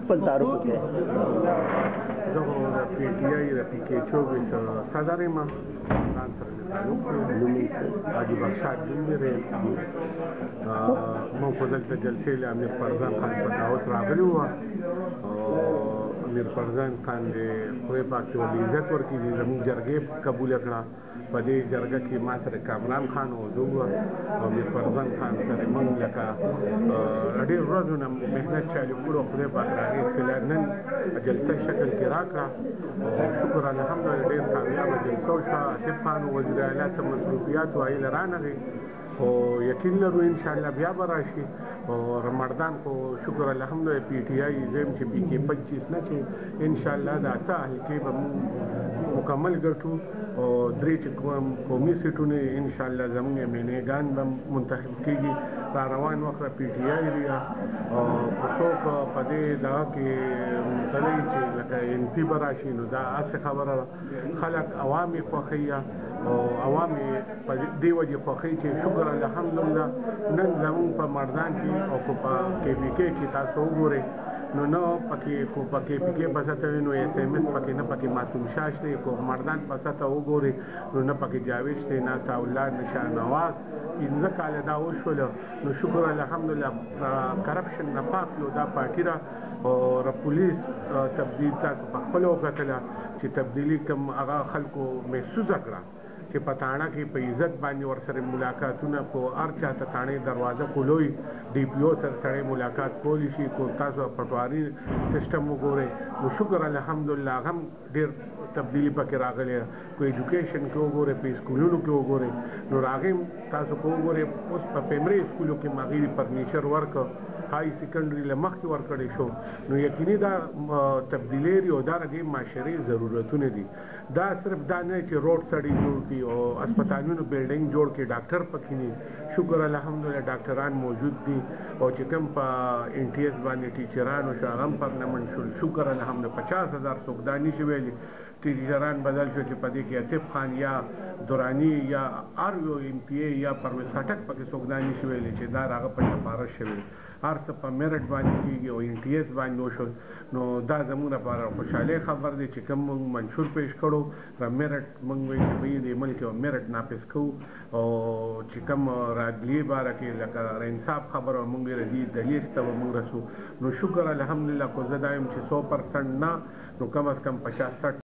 خپل تعارف وکړئ. زه خو د پی ټي آی د پي کې چوبیس صدر یم، ځان سره مې تعلق دی، حاجي بخشاد نوم مې دی. موږ خو دلته جلسې له امیر فرزان خان په دعوت راغلي وو. امیر فرزان خان د خدای پاک ته ولې عزت ورکړي، زموږ جرګې قبوله کړه. په دې جرګه کې ما سره کامران خان و، زه او امیر فرزان خان سره موږ لکه ډېر ورځو نه محنت چالو کړو. خدای پاک راغېستله، نن جلسه شکل کې راکړه. شکر الحمدلله ډېر کامیابه جلسه وشوه. آصف خان وزیر اعلی ته مصروفیات وایي رانغی، خو یقین لرو انشاءالله بیا به راشي. رمضان خو شکر الحمدلله پی ټي آی زم چې پی کې 25 نه چې انشاءالله دا اته حلقې به مکمل ګټو، او درې چې قومي سیټونه انشاءالله زموږ مینېګان به منتخب کېږي. را روان وخت پی ټي آی دی، او څوک په دې دغه کې مطلع چې لکه ان پي به راشي، نو دا هسې خبره ده. خلک عوام یې خوښوي، او عوام یې په دې وجې خوښوي چې شکر الحمدلله نن زموږ په مردان کې او په کې بي کې چې تاسو وګورئ، نو نه پکې خو پکې پکې بسته وي، نو ایس ایم ایس پکې نه، پکې معصوم شاش دی. کو مردان بسته وګورئ نو نه پکې جاوید دی، نه تاولاد، نه شاه نواز. 15 کاله دا وشوله، نو شکر الحمدلله کرپشن نه پاک یو دا پارټي را. او پولیس تبدیل تاسو په خپل وکتله چې تبدیلی کوم هغه خلکو محسوسه کړه چې په تاڼه کې په عزت باندې ورسره ملاقاتونه کو، هر چا ته تاڼې دروازه کولوي، ډي پی او سره سره ملاقات کولی شي. کو تاسو پټواري سیستم وګورئ، نو شکر الحمدلله هم ډېر تبدیلی پکې راغلی. کو ایجوکیشن کې وګورئ، په سکولونو کې وګورئ، نو راغیم تاسو کو وګورئ. اوس په پرایمري سکولو کې مغیري فرنیچر ورک، های سیکنډري له مخکې ورکړی شو. نو یقیني دا تبدیلی او دا د معاشري ضرورتونه دي. دا صرف دا نه چې روډ سړی جوړ کړي او هسپتالونو بلډینګ جوړ کړي، ډاکټر پکې نه. شکر الحمدلله ډاکټران موجود دي، او چې کوم په ان ټي ایس باندې ټیچرانو شو هغه هم پرنمنټ شول. شکر الحمدلله 50,000 څوک دا نشي ویلي. ټیچران بدل شو چې په دې کې آصف خان یا دراني یا ار یو ایم پی ای یا پرویز خټک پکې څوک دا نشي ویلي چې دا هغه په سفارش شوی. هر څه په میرټ باندې کېږي او ان ټي ایس باندې وشول. نو دا زموږ لپاره خوشحالۍ خبر دی چې کوم موږ منشور پیش کړو را میرټ موږ وایي چې د ملک او میرټ ناپس کوو، او چې کوم رادلیې باره کې لکه انصاف خبره موږ ردي دلیل ته موږ رسو. نو شکر الحمدلله کو زه دا یم چې 100% نه، نو کم از کم 50-60